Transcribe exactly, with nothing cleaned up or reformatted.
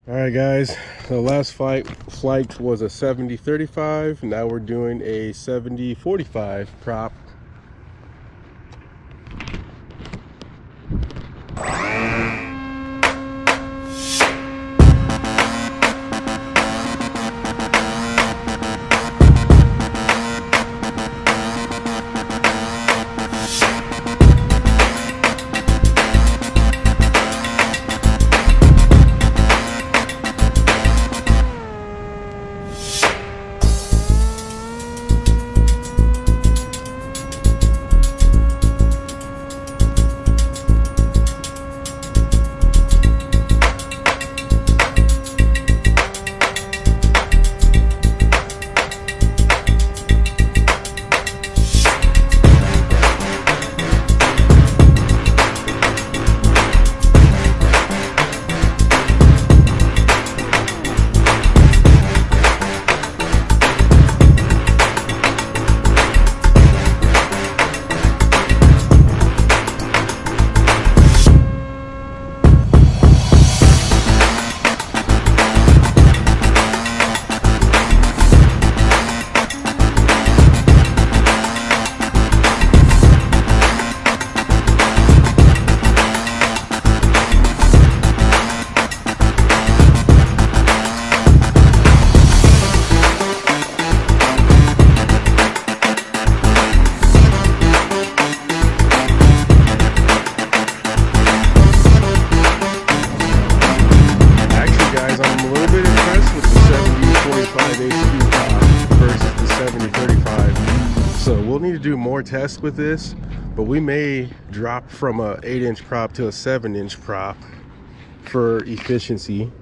All right, guys, the last flight flight was a seventy thirty-five. Now we're doing a seventy forty-five prop. So we'll need to do more tests with this, but we may drop from a eight inch prop to a seven inch prop for efficiency.